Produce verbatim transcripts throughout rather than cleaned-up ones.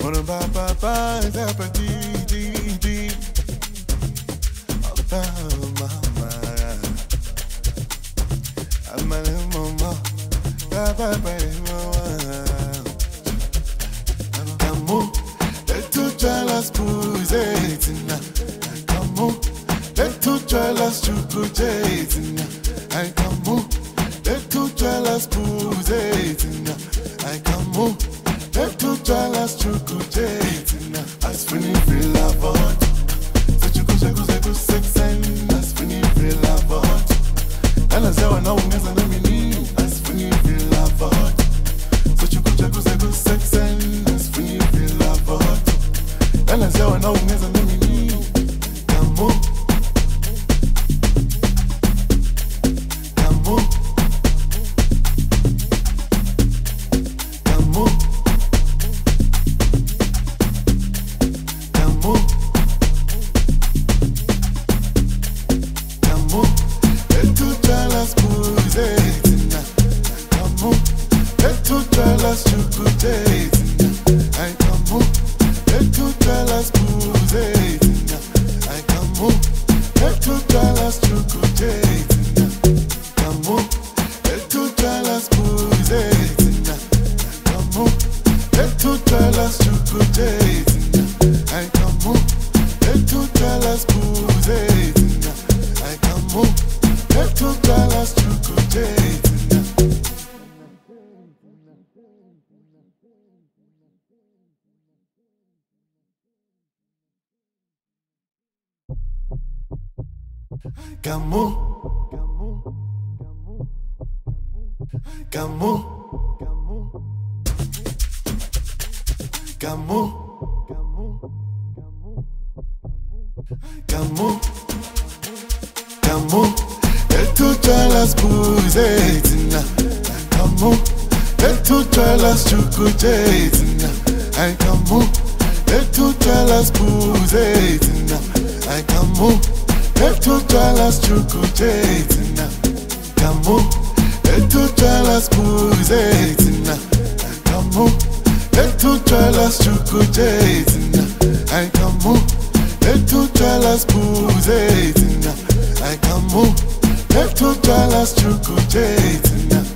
Murumba papa zapa di di di. Opa mama. Amale mama. Papa mama. Kammu, let two jealous boys na. Kammu, let two jealous chukujes na. I Kammu, let two jealous boys na. I Kammu, let two jealous chukujes na. As funny feel about, so chukuja kuja kuja sexy. As funny feel about, and as I know me as I know me. As funny feel about, so chukuja kuja kuja sexy. And I say, I know me as a mini. Kammu, Kammu, Kammu, Kammu, Kammu. Let two jealous boys na. Kammu, let two jealous chukujes na. I Kammu. Let two jealous boys na. I Kammu. Let two jealous chukujes na. Kammu. Let two jealous boys na. Kammu. Let two jealous chukujes na. I Kammu. Let two jealous boys na. I Kammu. Let two jealous chukujes na. Kammu, Kammu, Kammu, Kammu, Kammu. Let two jealous boys na. Kammu, let two jealous chukujes na. I Kammu, let two jealous boys na. I Kammu. Let two jealous chukujes na. Kammu, let two jealous boys na. Kammu, let two jealous chukujes na. I Kammu, let two jealous boys na. I Kammu, let two jealous chukujes na.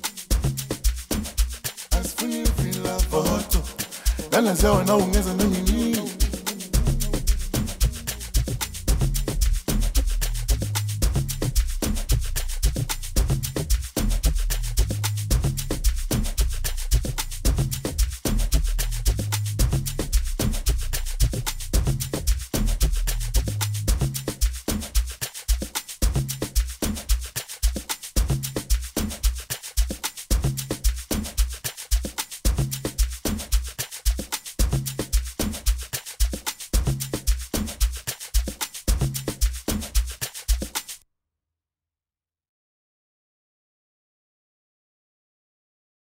Then I say, I know,